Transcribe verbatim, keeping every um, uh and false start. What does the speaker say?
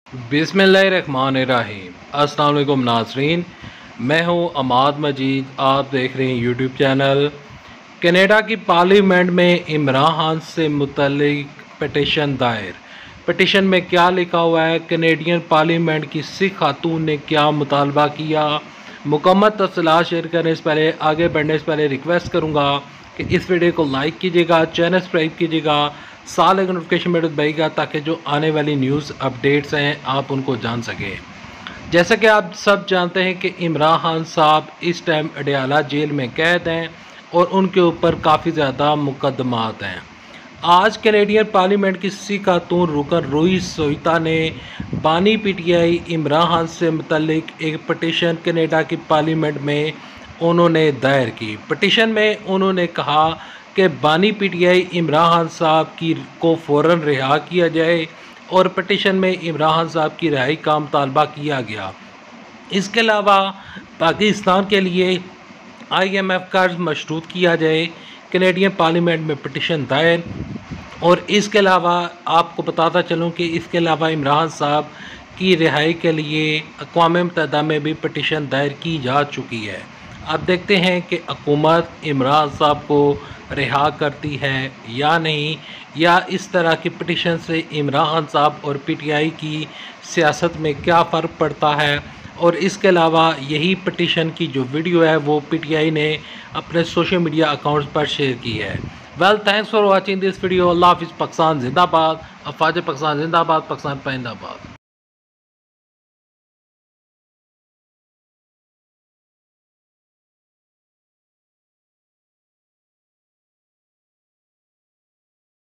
बिस्मिल्लाहिर्रहमानिर्रहीम। अस्सलाम वालेकुम नाज़रीन, मैं हूं अमाद मजीद। आप देख रहे हैं यूट्यूब चैनल। कनाडा की पार्लियामेंट में इमरान खान से मुतल्लिक पिटीशन दायर। पिटीशन में क्या लिखा हुआ है, कनेडियन पार्लियामेंट की सिख खातून ने क्या मुतालबा किया, मुकम्मल तफसीलात शेयर करने से पहले आगे बढ़ने से पहले रिक्वेस्ट करूँगा कि इस वीडियो को लाइक कीजिएगा, चैनल सब्सक्राइब कीजिएगा, साल एक नोटिफिकेशन बेल दबाइएगा ताकि जो आने वाली न्यूज़ अपडेट्स हैं आप उनको जान सकें। जैसा कि आप सब जानते हैं कि इमरान खान साहब इस टाइम अडयाला जेल में कैद हैं और उनके ऊपर काफ़ी ज़्यादा मुकदमात हैं। आज कैनेडियन पार्लियामेंट की सिख खातून रुकन रूही सोइता ने बानी पीटीआई इमरान खान से मुतल्लिक एक पिटीशन कनाडा की पार्लियामेंट में उन्होंने दायर की। पिटीशन में उन्होंने कहा कि बानी पीटीआई इमरान खान साहब की को फ़ौरन रिहा किया जाए और पिटीशन में इमरान खान साहब की रिहाई का मुतालबा किया गया। इसके अलावा पाकिस्तान के लिए आईएमएफ कर्ज मशरूत किया जाए। कैनेडियन पार्लियामेंट में पिटीशन दायर। और इसके अलावा आपको बताता चलूँ कि इसके अलावा इमरान खान साहब की रिहाई के लिए अक़वाम मुत्तहिदा में भी पिटीशन दायर की जा चुकी है। अब देखते हैं कि हुकूमत इमरान साहब को रिहा करती है या नहीं, या इस तरह की पिटीशन से इमरान खान साहब और पीटीआई की सियासत में क्या फ़र्क पड़ता है। और इसके अलावा यही पिटीशन की जो वीडियो है वो पीटीआई ने अपने सोशल मीडिया अकाउंट्स पर शेयर की है। Well, thanks for watching this video. Allah हाफ़िज़। पाकिस्तान जिंदाबाद। अफवाज पाकिस्तान जिंदाबाद। पाकिस्तान पाइंदाबाद।